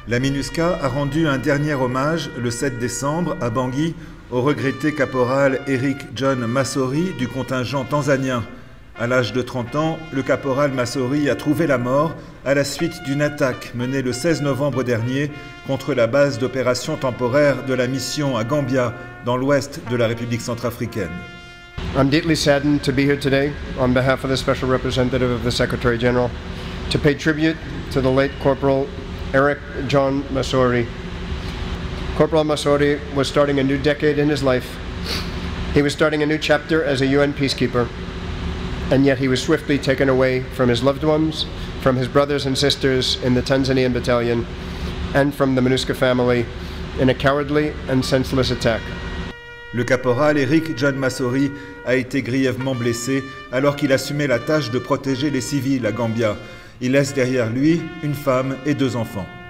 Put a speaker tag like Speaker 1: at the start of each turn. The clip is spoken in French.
Speaker 1: La MINUSCA a rendu un dernier hommage le 7 décembre à Bangui au regretté caporal Eric John Masori du contingent tanzanien. À l'âge de 30 ans, le caporal Masori a trouvé la mort à la suite d'une attaque menée le 16 novembre dernier contre la base d'opération temporaire de la mission à Gambia, dans l'ouest de la République centrafricaine.
Speaker 2: I'm deeply saddened to be here today on behalf of the Special Representative of the Secretary General to pay tribute to the late Corporal Eric John Masori. Corporal Masori was starting a new decade in his life. He was starting a new chapter as a UN peacekeeper, and yet he was swiftly taken away from his loved ones, from his brothers and sisters in the Tanzanian battalion, and from the MINUSCA family in a cowardly and senseless attack.
Speaker 1: Le caporal Eric John Masori a été grièvement blessé alors qu'il assumait la tâche de protéger les civils à Gambia. Il laisse derrière lui une femme et 2 enfants.